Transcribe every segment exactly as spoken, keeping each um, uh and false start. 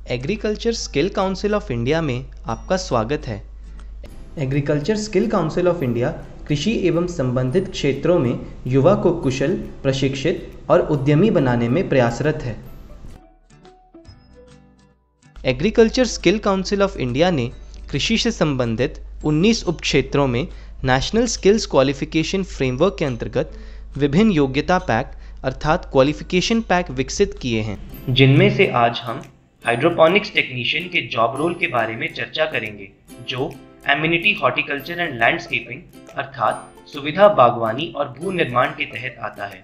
Agriculture skill council of India में आपका स्वागत है। Agriculture skill council of India कृषि एवं संबंधित क्षेत्रों में युवा को कुशल, प्रशिक्षित और उद्यमी बनाने में प्रयासरत है। Agriculture skill council of India ने कृषि से संबंधित उन्नीस उपक्षेत्रों में नेशनल स्किल्स क्वालिफिकेशन फ्रेमवर्क के अंतर्गत विभिन्न योग्यता पैक अर्थात क्वालिफिकेशन पैक विकसित किए हैं, जिनमें से आज हम हाइड्रोपोनिक्स टेक्नीशियन के जॉब रोल के बारे में चर्चा करेंगे, जो एमिनिटी हॉर्टिकल्चर एंड लैंडस्केपिंग अर्थात सुविधा बागवानी और भू निर्माण के तहत आता है।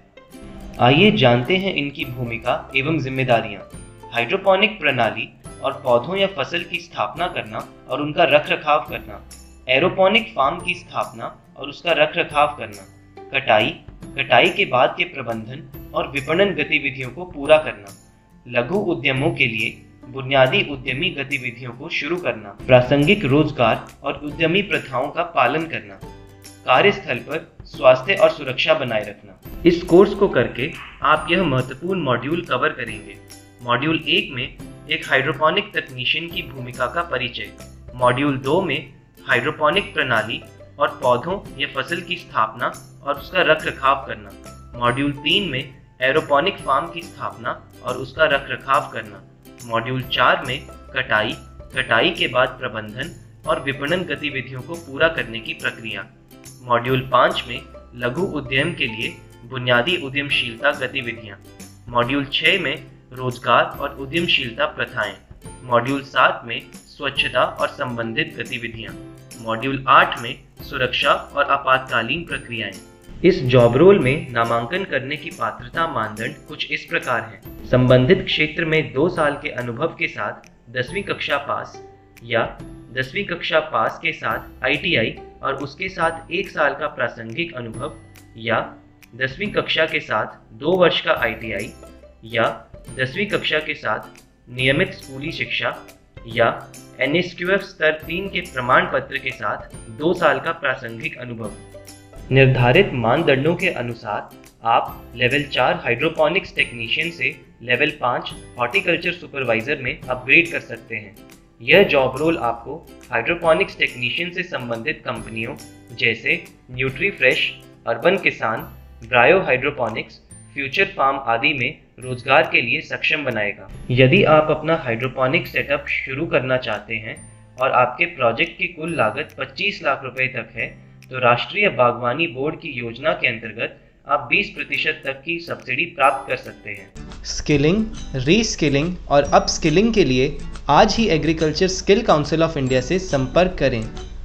आइए जानते हैं इनकी भूमिका एवं जिम्मेदारियां। हाइड्रोपोनिक प्रणाली और पौधों या फसल की स्थापना करना और उनका रख रखाव करना, एरोपोनिक फार्म की स्थापना और उसका रख रखाव करना, कटाई, कटाई के बाद के प्रबंधन और विपणन गतिविधियों को पूरा करना, लघु उद्यमों के लिए बुनियादी उद्यमी गतिविधियों को शुरू करना, प्रासंगिक रोजगार और उद्यमी प्रथाओं का पालन करना, कार्यस्थल पर स्वास्थ्य और सुरक्षा बनाए रखना। इस कोर्स को करके आप यह महत्वपूर्ण मॉड्यूल कवर करेंगे। मॉड्यूल एक में एक हाइड्रोपोनिक तकनीशियन की भूमिका का परिचय, मॉड्यूल दो में हाइड्रोपोनिक प्रणाली और पौधों या फसल की स्थापना और उसका रख रखाव करना, मॉड्यूल तीन में एरोपोनिक फार्म की स्थापना और उसका रख रखाव करना, मॉड्यूल चार में कटाई, कटाई के बाद प्रबंधन और विपणन गतिविधियों को पूरा करने की प्रक्रिया, मॉड्यूल पाँच में लघु उद्यम के लिए बुनियादी उद्यमशीलता गतिविधियां, मॉड्यूल छः में रोजगार और उद्यमशीलता प्रथाएं, मॉड्यूल सात में स्वच्छता और संबंधित गतिविधियां, मॉड्यूल आठ में सुरक्षा और आपातकालीन प्रक्रियाएं। इस जॉब रोल में नामांकन करने की पात्रता मानदंड कुछ इस प्रकार हैं। संबंधित क्षेत्र में दो साल के अनुभव के साथ दसवीं कक्षा पास या दसवीं कक्षा पास के साथ आई टी आई और उसके साथ एक साल का प्रासंगिक अनुभव, या दसवीं कक्षा के साथ दो वर्ष का आई टी आई या दसवीं कक्षा के साथ नियमित स्कूली शिक्षा, या एन एस क्यू एफ स्तर तीन के प्रमाण पत्र के साथ दो साल का प्रासंगिक अनुभव। निर्धारित मानदंडों के अनुसार आप लेवल चार हाइड्रोपोनिक्स टेक्नीशियन से लेवल पाँच हॉर्टिकल्चर सुपरवाइजर में अपग्रेड कर सकते हैं। यह जॉब रोल आपको हाइड्रोपोनिक्स टेक्नीशियन से संबंधित कंपनियों जैसे न्यूट्रीफ्रेश, अर्बन किसान, ब्रायो हाइड्रोपोनिक्स, फ्यूचर फार्म आदि में रोजगार के लिए सक्षम बनाएगा। यदि आप अपना हाइड्रोपोनिक सेटअप शुरू करना चाहते हैं और आपके प्रोजेक्ट की कुल लागत पच्चीस लाख रुपए तक है, तो राष्ट्रीय बागवानी बोर्ड की योजना के अंतर्गत आप बीस प्रतिशत तक की सब्सिडी प्राप्त कर सकते हैं। स्किलिंग, रीस्किलिंग और अपस्किलिंग के लिए आज ही agriculture skill council of India से संपर्क करें।